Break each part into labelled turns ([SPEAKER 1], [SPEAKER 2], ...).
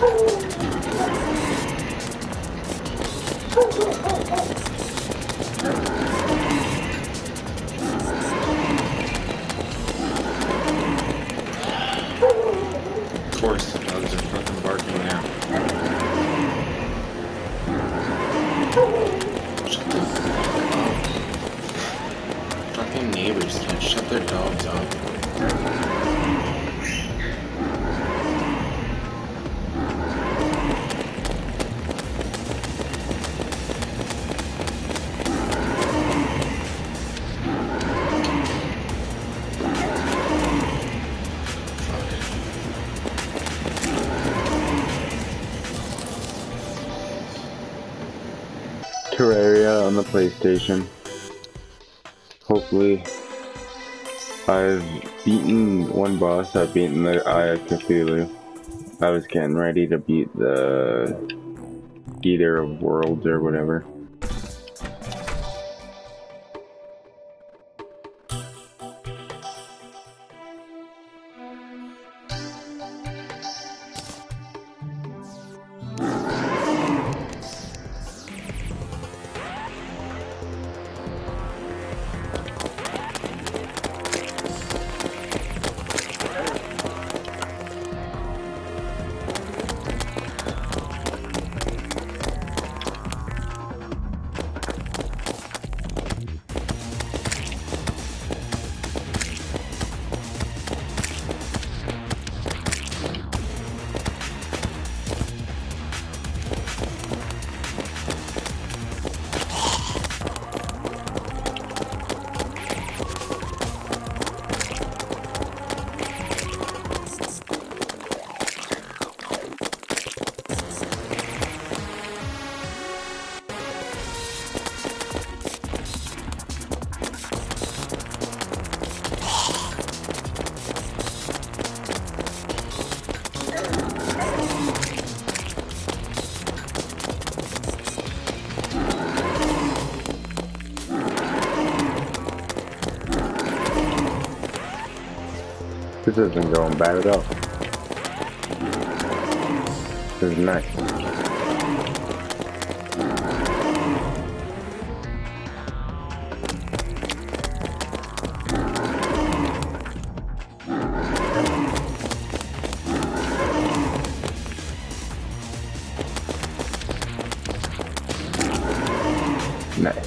[SPEAKER 1] Of course, the dogs are fucking barking now. Shut the fuck up. Fucking neighbors can't shut their dogs up.
[SPEAKER 2] Terraria on the PlayStation. Hopefully, I've beaten one boss. I've beaten the Eye of Cthulhu. I was getting ready to beat the Eater of Worlds or whatever. This isn't going bad at all. This is nice. Nice.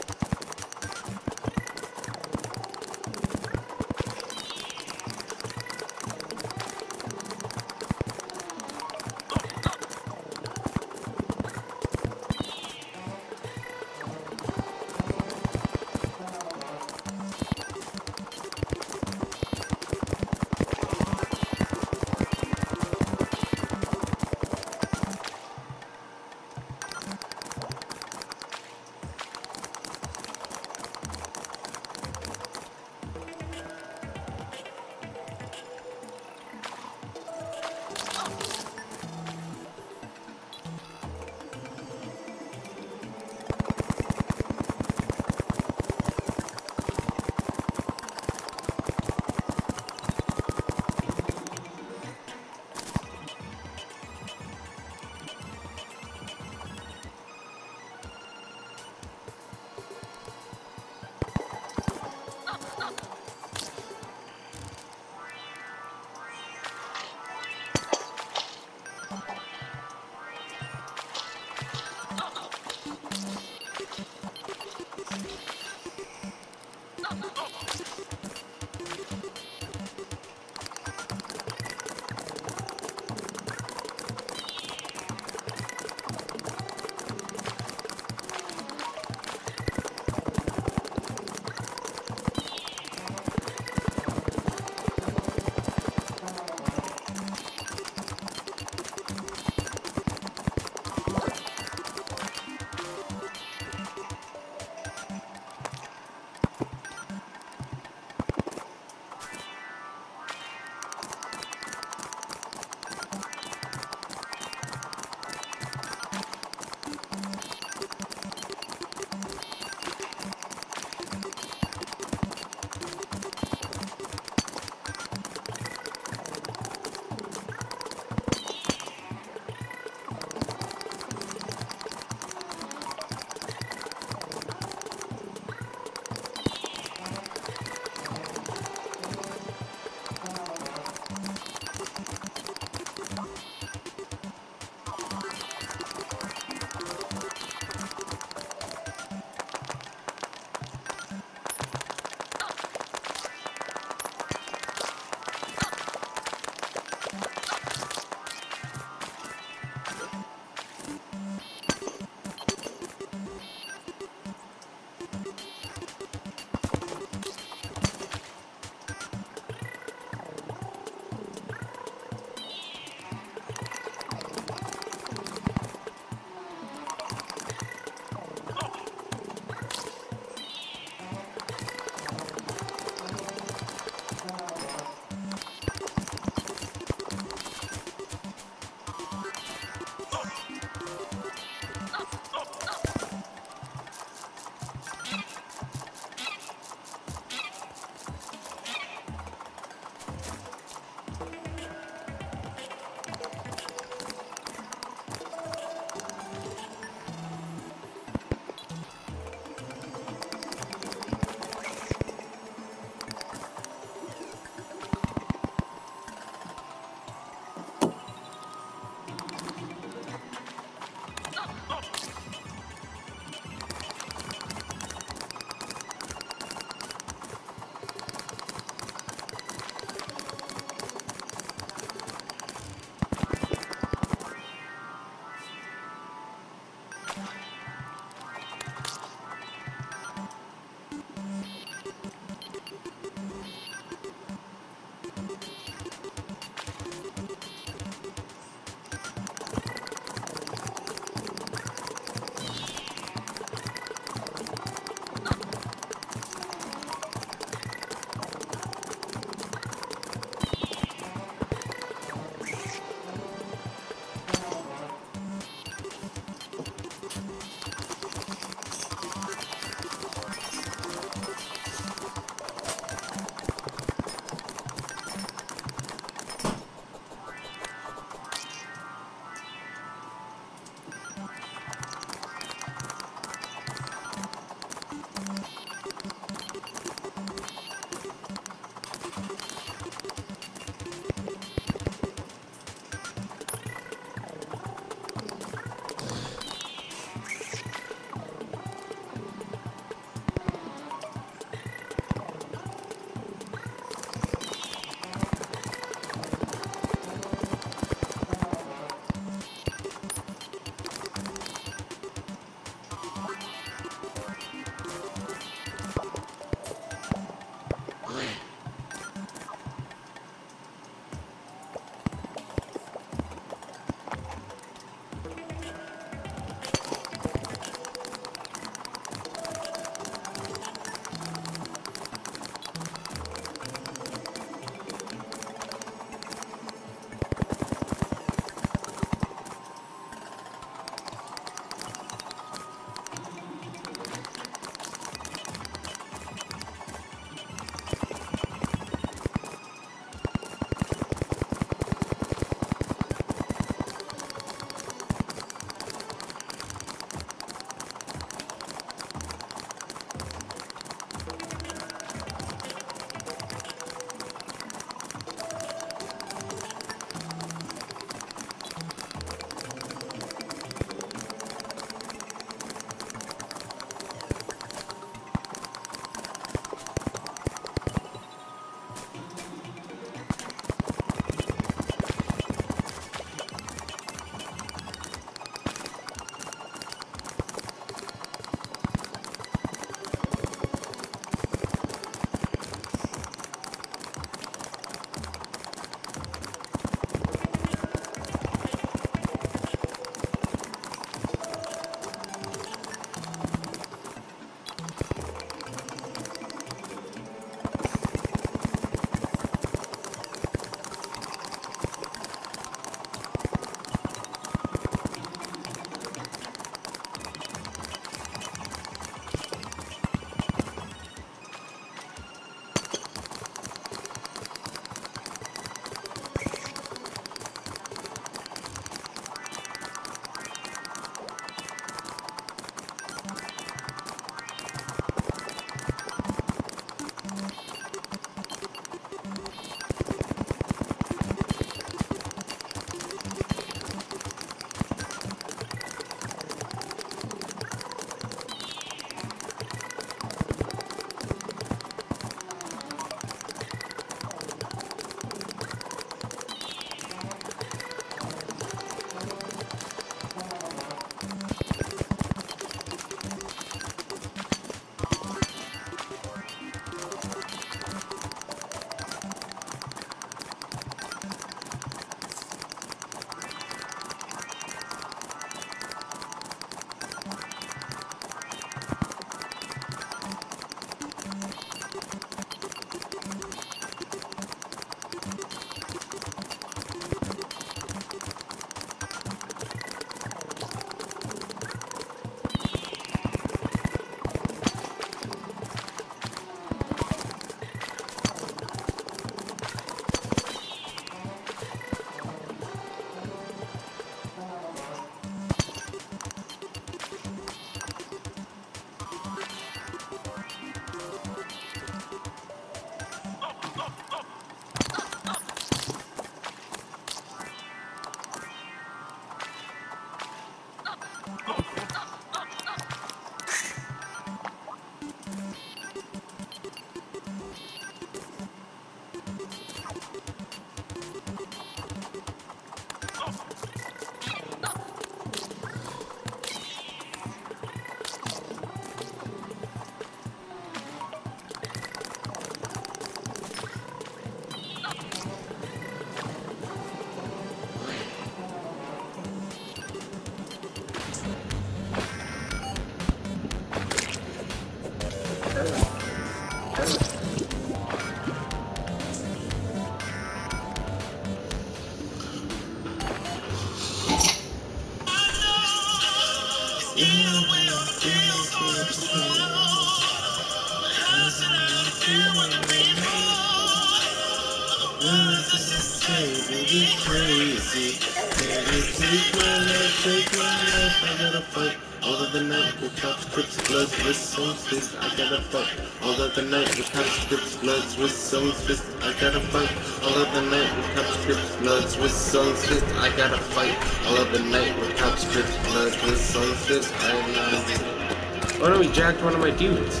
[SPEAKER 1] Baby, crazy. Baby, take my life, take my life. I gotta fight all of the night with cops, crips, bloods, with some fist. I gotta fight all of the night with cops, crips, bloods, with some fist. I gotta fight all of the night with cops, crips, bloods, with some fist. I gotta fight all of the night with cops, crips, bloods, with some fist. Oh no, he jacked one of my dudes.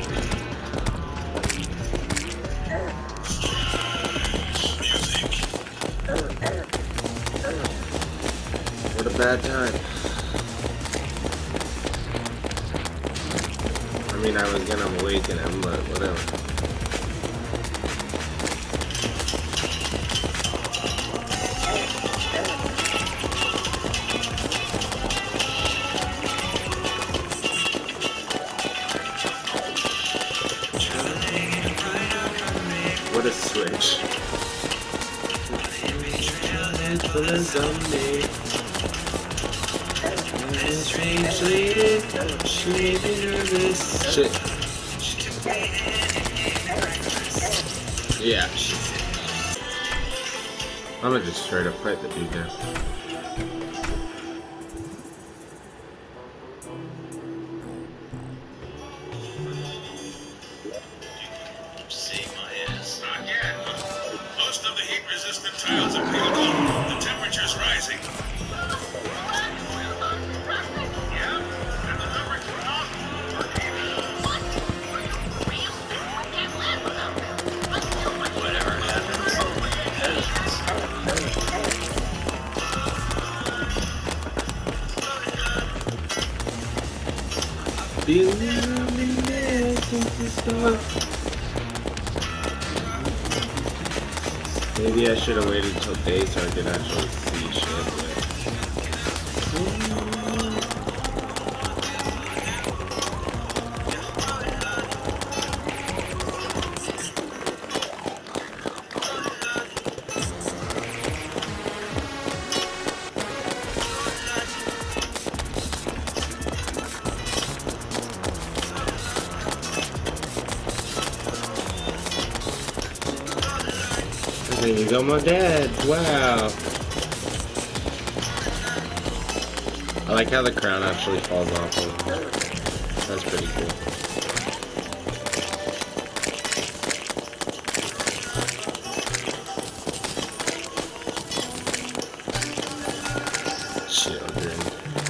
[SPEAKER 1] What a bad time. I mean, I was gonna awaken him, but whatever. What a switch. Shit. Yeah. I'm gonna just straight up fight the dude now.
[SPEAKER 3] Seeing my ass. Again. Most of the heat-resistant tiles are peeled off. The temperature's rising. Yeah? And the numbers went up. Whatever happens.
[SPEAKER 1] Maybe I should have waited till day so I could actually see shit. There you go, my dad. Wow. I like how the crown actually falls off of him. That's pretty cool. Children.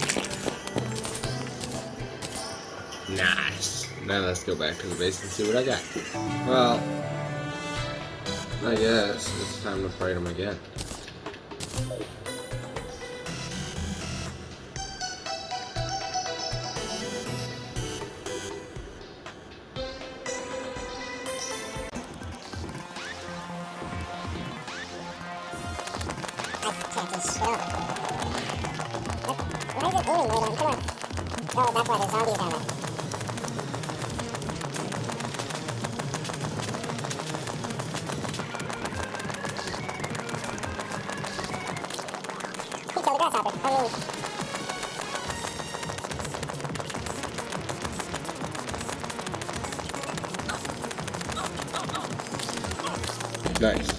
[SPEAKER 1] Nice. Now let's go back to the base and see what I got. Well, I guess it's time to fight him again. Nice.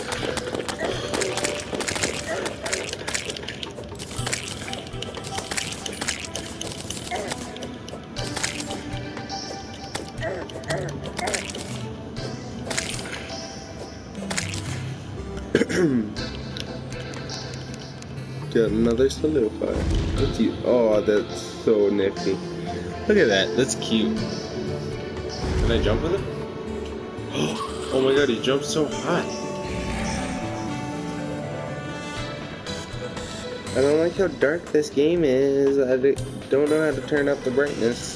[SPEAKER 1] Got another solidify. What's you? Oh, that's so nifty. Look at that. That's cute. Can I jump with it? Oh my god, he jumps so high. I don't like how dark this game is. I don't know how to turn up the brightness.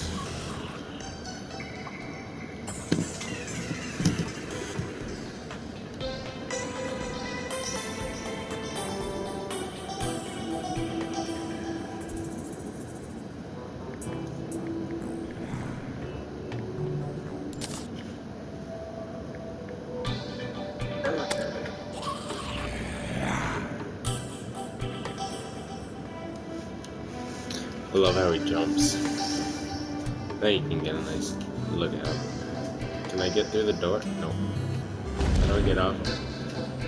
[SPEAKER 1] I love how he jumps. Now you can get a nice look at him. Can I get through the door? No. How do I get off?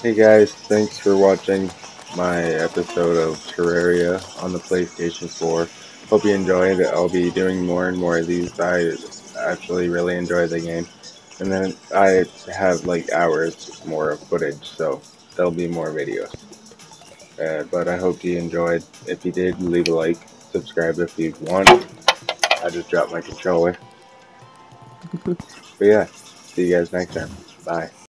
[SPEAKER 2] Hey guys, thanks for watching my episode of Terraria on the PlayStation 4. Hope you enjoyed. I'll be doing more and more of these. I actually really enjoy the game. And then I have like hours more of footage, so there'll be more videos. But I hope you enjoyed. If you did, leave a like, subscribe if you want. I just dropped my controller. But yeah, see you guys next time. Bye.